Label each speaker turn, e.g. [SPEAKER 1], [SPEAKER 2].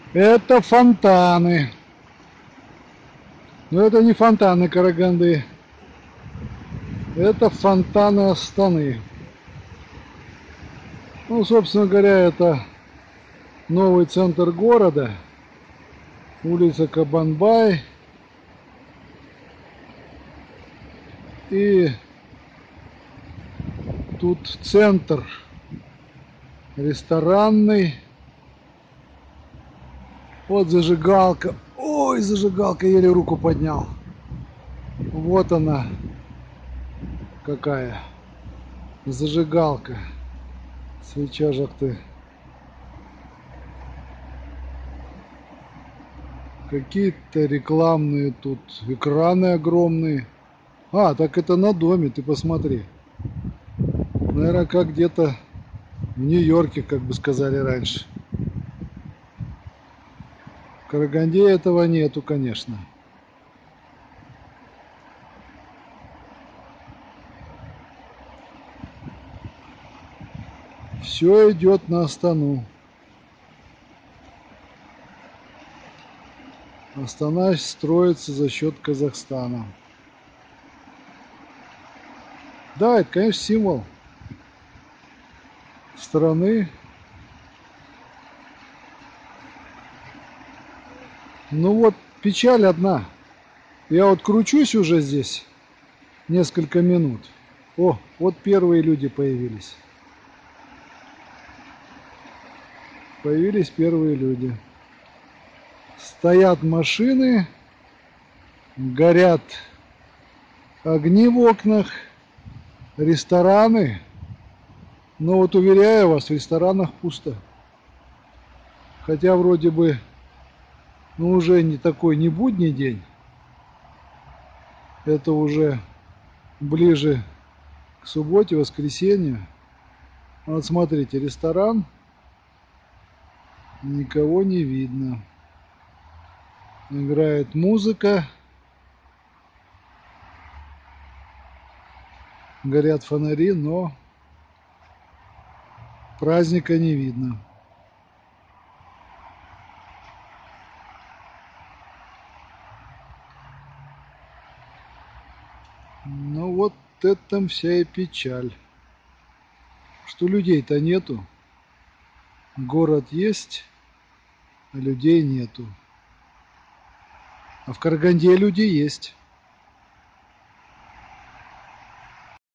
[SPEAKER 1] Это фонтаны. Но это не фонтаны Караганды. Это фонтаны Астаны. Ну, собственно говоря, это новый центр города. Улица Кабанбай. И тут центр ресторанный. Вот зажигалка. Ой, зажигалка, еле руку поднял. Вот она какая. Зажигалка. Свеча жахты. Какие-то рекламные тут экраны огромные. А, так это на доме, ты посмотри. Наверное, как где-то в Нью-Йорке, как бы сказали раньше. В Караганде этого нету, конечно. Все идет на Астану. Астана строится за счет Казахстана. Да, это, конечно, символ страны. Ну вот, печаль одна. Я вот кручусь уже здесь несколько минут. О, вот первые люди появились. Появились первые люди. Стоят машины, горят огни в окнах, рестораны. Но вот уверяю вас, в ресторанах пусто. Хотя вроде бы, ну уже не такой, не будний день. Это уже ближе к субботе, воскресенью. Вот смотрите, ресторан, никого не видно. Играет музыка, горят фонари, но праздника не видно. Ну вот это вся и печаль, что людей-то нету. Город есть, а людей нету. А в Караганде люди есть.